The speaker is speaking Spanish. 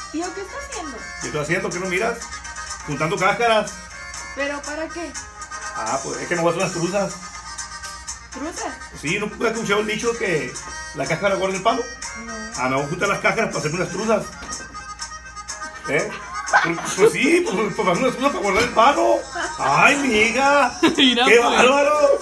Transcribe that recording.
Tío, ¿qué está haciendo? ¿Qué estoy haciendo? ¿Qué no miras? Juntando cáscaras. ¿Pero para qué? Ah, pues es que me voy a hacer unas truzas. ¿Truzas? Sí, ¿no has escuchado el dicho que la cáscara guarda el palo? No. Ah, me voy a juntar las cáscaras para hacerme unas truzas. ¿Eh? Pues sí, pues para hacer unas truzas para guardar el palo. ¡Ay, mi hija! Mira, ¡Qué pues. bárbaro!